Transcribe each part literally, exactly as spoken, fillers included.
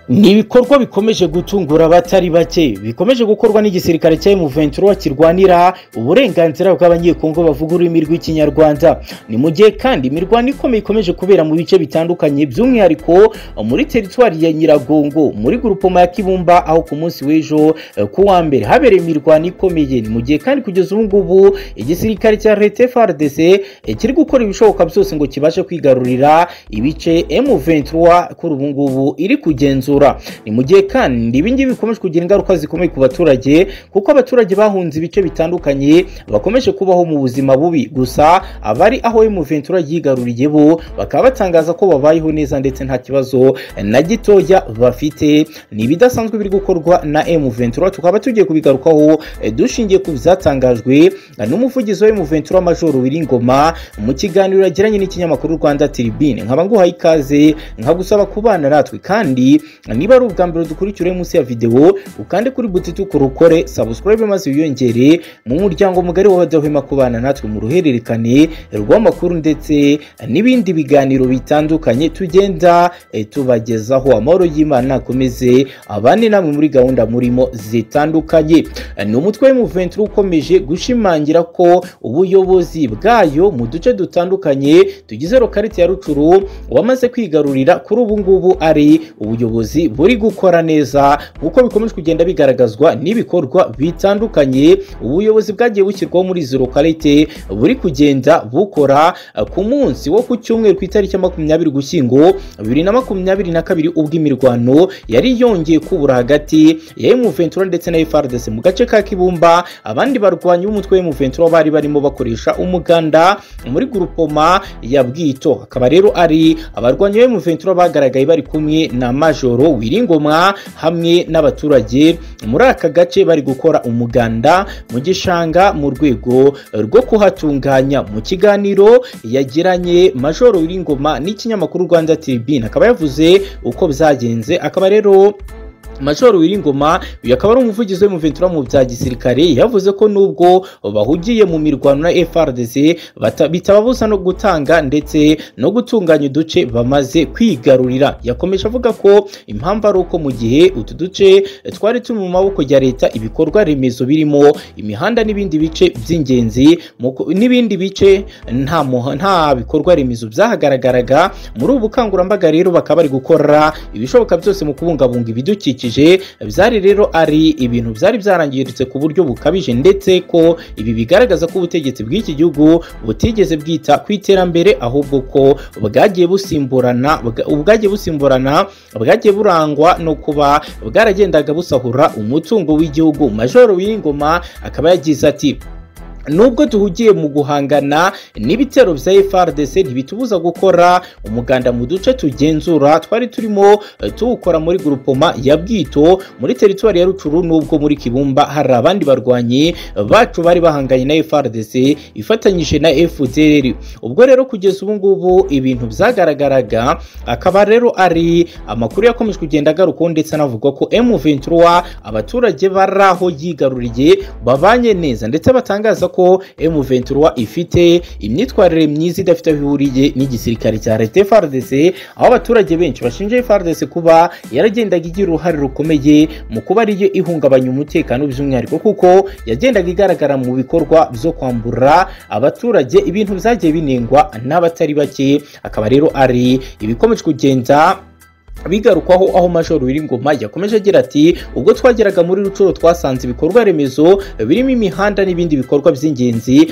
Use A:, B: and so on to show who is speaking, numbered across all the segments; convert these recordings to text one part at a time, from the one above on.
A: Ni ibikorwa bikomeje gutungura abatari bake bikomeje gukorwa n'igisirikare cya M vingt trois kirwanira uburenganzira bw'abanyekongo bavuga ururimi rw'ikinyarwanda. Ni mu gihe kandi imirwano ikomeye ikomeje kubera mu bice bitandukanye, by'umwihariko muri teritwari ya Nyiragongo muri grupoma ya Kibumba, aho ku munsi w'ejo ku wa mbere habereye imirwano ikomeye. Ni mu gihe kandi kugeza ubu ngubu igisirikare cya leta F R D C kiri gukora ibishoboka byose ngo kibashe kwigarurira ibice M vingt trois kuri ubu ngubu iri kugenzura. Ni mu gihe kandi ibingibi bikomeje kugira ingaruka zikomeye ku baturage, kuko abaturage bahunze ibice bitandukanye bakomeje kubaho mu buzima bubi. Gusa abari aho M vingt trois yigaruriye bo bakaba batangaza ko babayeho neza ndetse nta kibazo na gitoya bafite. Ni ibidasanzwe biri gukorwa na M vingt trois, tukaba tugiye kubigarukaho dushingiye ku byatangajwe n'umuvugizi wa M vingt trois Major Wiringoma mu kiganiro yagiranye n'ikinyamakuru Rwanda Tribune. Nkaba nguhaye ikaze nkagusaba kubana natwe, kandi niba ari ubwa mbere dukurikire munsi ya video ukande kuri buti kurukore subscribe maze wiyongere mu muryango mugari w'abadahwema kubana natwe mu ruhererekane rw'amakuru ndetse n'ibindi biganiro bitandukanye tugenda e, tubagezaho. Amahoro y'Imana akomeze abane namwe muri gahunda murimo zitandukanye. Ni umutwe wa M vingt trois ukomeje gushimangira ko ubuyobozi bwayo mu duce dutandukanye tugize lokalite ya Rucuru wamaze kwigarurira kuri ubu ngubu ari ubuyobozi buri gukora neza, uko bikomeje kugenda bigaragazwa n'ibikorwa bitandukanye ubuyobozi bwagiye bushyirwaho muri izo lokalite buri kugenda bukora ku munsi wo ku cyumweru ku itariki ya makumyabiri Ugushyingo bibiri na makumyabiri na kabiri, ubwo imirwano yari yongeye kubura hagati ya M vingt trois ndetse na F R D C mu gace ka Kibumba. Abandi barwanyi b'umutwe wa M vingt trois bari barimo bakoresha umuganda muri grupoma ya Bwito. Akaba rero ari abarwanyi ba M vingt trois bagaragaye bari kumwe na Major Wiringoma hamwe n'abaturage muri aka gace bari gukora umuganda mu gishanga mu rwego rwo kuhatunganya. Mu kiganiro yagiranye Major Wiringoma n'ikinyamakuru Rwanda Tribune akaba yavuze uko byagenze. Akaba rero Major Wiringoma uyu akaba ari umuvugizi wa M vingt trois mu bya gisirikare, yavuze ko nubwo bahugiye mu mirwano na F R D C bitababuza no gutanga ndetse no gutunganya uduce bamaze kwigarurira. Yakomeje avuga ko impamvu ari uko mu gihe utu duce twari turi mu maboko ya leta, ibikorwa remezo birimo imihanda n'ibindi bice by'ingenzi n'ibindi bice nta nta bikorwa remezo byahagaragaraga. Muri ubu bukangurambaga rero bakaba bari gukora ibishoboka byose mu kubungabunga ibidukikije. Byari rero ari ibintu byari byarangiritse ku buryo bukabije, ndetse ko ibi bigaragaza ko ubutegetsi bw'iki gihugu butigeze bwita ku iterambere, ahubwo ko bwagiye busimburana ubwagiye busimburana bwagiye burangwa no kuba bwaragendaga busahura umutungo w'igihugu. Major Wiringoma akaba yagize ati: nubwo duhugiye mu guhangana n'ibitero bya F R D C ntibitubuza gukora umuganda mu duce tugenzura. Twari turimo tuwukora muri grupoma ya Bwito muri teritwari ya Rucuru, nubwo muri Kibumba hari abandi barwanyi bacu bari bahanganye na F R D C ifatanyije na F D L R. Ubwo rero kugeza ubu ngubu ibintu byagaragaraga, akaba rero ari amakuru yakomeje kugenda agarukaho ndetse anavuga ko M vingt trois abaturage baraho yigaruriye babanye neza, ndetse batangaza ko M vingt trois ifite imyitwarire myiza idafite aho ihuriye n'igisirikare cya leta F R D C, aho abaturage benshi bashinja F R D C kuba yaragendaga igira uruhare rukomeye mu kuba ariyo ihungabanya umutekano, by'umwihariko kuko yagendaga igaragara mu bikorwa byo kwambura abaturage, ibintu byagiye binengwa n'abatari bake. Akaba rero ari ibikomeje kugenda bigarukwaho, aho Major Wiringoma yakomeje agira ati: ubwo twageraga muri Rucuro twasanze ibikorwa remezo birimo imihanda n'ibindi bikorwa by'ingenzi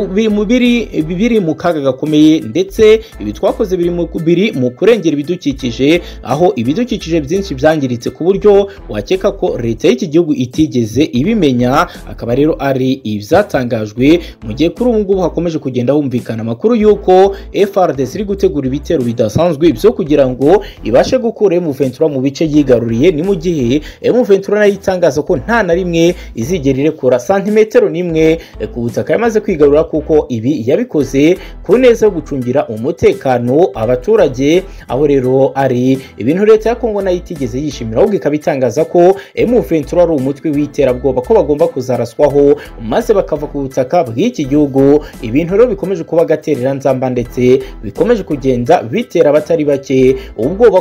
A: biri biri mu kaga gakomeye, ndetse ibi twakoze biri mu biri mu kurengera ibidukikije, aho ibidukikije byinshi byangiritse ku buryo wakeka ko leta y'iki gihugu itigeze ibimenya. Akaba rero ari ibyatangajwe mu gihe kuri ubu ngubu hakomeje kugenda humvikana amakuru y'uko F R D C iri gutegura ibitero bidasanzwe byo kugira ngo ibashe gukora M vingt trois mu bice yigaruriye. Ni mu gihe M vingt trois nayo itangaza ko nta na rimwe izigera irekura santimetero nimwe ku butaka yamaze kwigarura, kuko ibi yabikoze ku neza yo gucungira umutekano abaturage. Aho rero ari ibintu leta ya Kongo nayo itigeze yishimira, ahubwo ikaba itangaza ko M vingt trois ari umutwe w'iterabwoba, ko bagomba kuzaraswaho maze bakava ku butaka bw'iki gihugu. Ibintu rero bikomeje kuba gaterera nzamba ndetse bikomeje kugenda bitera abatari bake ubwoba, kuko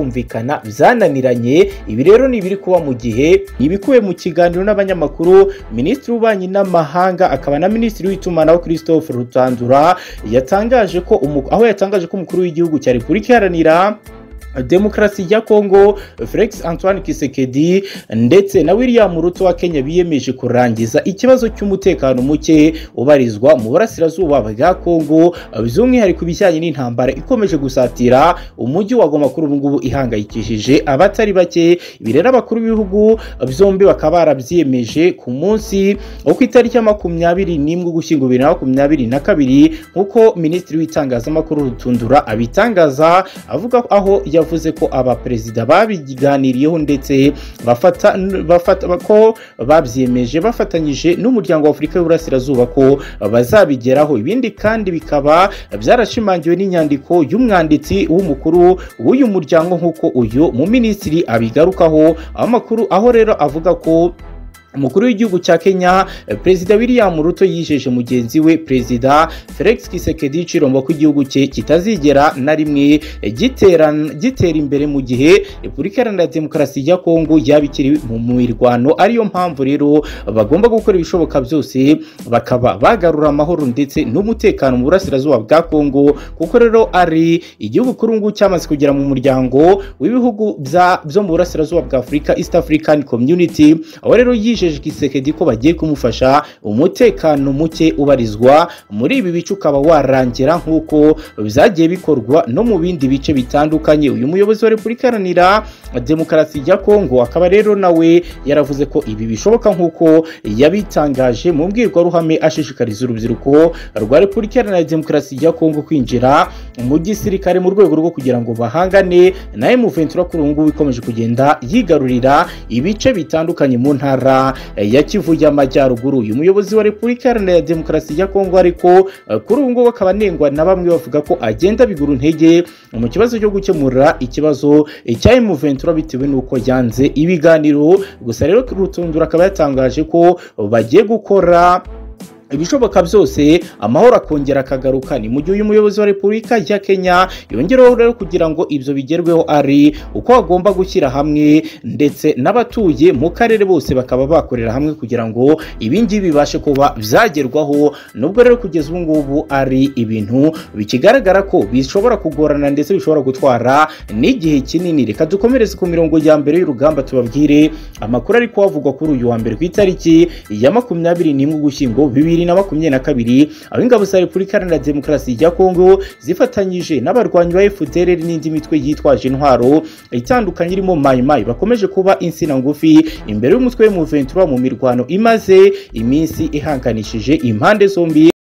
A: kumvikana byananiranye. Ibi rero ni ibiri kuba mu gihe ibikuwe mu kiganiro n'abanyamakuru Minisitiri w'Ububanyi n'Amahanga akaba na Minisitiri w'itumanaho Christophe Rutandura yatangaje ko aho yatangaje ko umukuru w'igihugu cya Repubulika Iharanira Demokarasi ya Kongo Felix Antoine Tshisekedi ndetse na William Ruto wa Kenya biyemeje kurangiza ikibazo cy'umutekano muke ubarizwa mu burasirazuba bwa Kongo, by'umwihariko bijyanye n'intambara ikomeje gusatira umujyi wa Goma kuri ubu ngubu ihangayikishije abatari bake. Ibi rero abakuru b'ibihugu byombi bakaba barabyiyemeje ku munsi wo ku itariki ya makumyabiri n'imwe Ugushyingo bibiri na makumyabiri na kabiri nk'uko Minisitiri w'itangazamakuru Rutundura abitangaza, avuga aho yavuze ko abaperezida babiganiriyeho ndetse bafata bafata ko babyiyemeje bafatanyije n'umuryango wa Afurika y'Uburasirazuba ko bazabigeraho. Ibindi kandi bikaba byarashimangiwe n'inyandiko y'umwanditsi w'umukuru w'uyu muryango nk'uko uyu mu minisitiri abigarukaho amakuru, aho rero avuga ko umukuru w'igihugu cya Kenya Perezida William Ruto yijeje mugenzi we Perezida Felix Tshisekedi Chilombo ko igihugu cye kitazigera na rimwe gitera gitera imbere mu gihe Repubulika Iharanira Demokarasi ya Kongo yabikiri mu mirwano. Ariyo mpamvu rero bagomba gukora ibishoboka byose bakaba bagarura amahoro ndetse n'umutekano mu burasirazuba bwa Kongo, kuko rero ari igihugu kuri ubu cyamaze kugera mu muryango w'ibihugu byo mu burasirazuba bwa Afurika, East African Community. Aho rero yije Tshisekedi ko bagiye kumufasha umutekano muke ubarizwa muri ibi bice ukaba warangira nk'uko byagiye bikorwa no mu bindi bice bitandukanye. Uyu muyobozi wa Repubulika Iharanira Demokarasi ya Kongo akaba rero nawe yaravuze ko ibi bishoboka nk'uko yabitangaje mu mbwirwaruhame ashishikariza urubyiruko rwa Repubulika Iharanira Demokarasi ya Kongo kwinjira mu gisirikare mu rwego rwo kugira ngo bahangane na M ventura kuri ubu ngubu ikomeje kugenda yigarurira ibice bitandukanye mu ntara ya Kivu y'Amajyaruguru. Uyu muyobozi wa Repubulika Iharanira Demokarasi ya Kongo ariko kuri ubu ngubu akaba anengwa na bamwe bavuga ko agenda bigura intege mu kibazo cyo gukemura ikibazo cya M ventura bitewe n'uko yanze ibiganiro. Gusa rero Rutundura akaba yatangaje ko bagiye gukora ibishoboka byose amahoro akongera akagaruka. Ni mu gihe uyu muyobozi wa Repubulika ya Kenya yongeraho rero kugira ngo ibyo bigerweho ari uko bagomba gushyira hamwe ndetse n'abatuye mu karere bose bakaba bakorera hamwe kugira ngo ibingibi bibashe kuba byagerwaho. Nubwo rero kugeza ubu ngubu ari ibintu bikigaragara ko bishobora kugorana ndetse bishobora gutwara n'igihe kinini. Reka dukomereze ku mirongo ya mbere y'urugamba tubabwire amakuru ari kuhavugwa kuri uyu wa mbere ku itariki ya makumyabiri n'imwe Ugushyingo bibiri na makumyabiri na kabiri, aho ingabo za Repubulika Iharanira Demokarasi ya Kongo zifatanyije n'abarwanyi ba F D L R n'indi mitwe yitwaje intwaro itandukanye irimo Mai Mai bakomeje kuba insina ngufi imbere y'umutwe wa M ventura mu mirwano imaze iminsi ihanganishije impande zombi.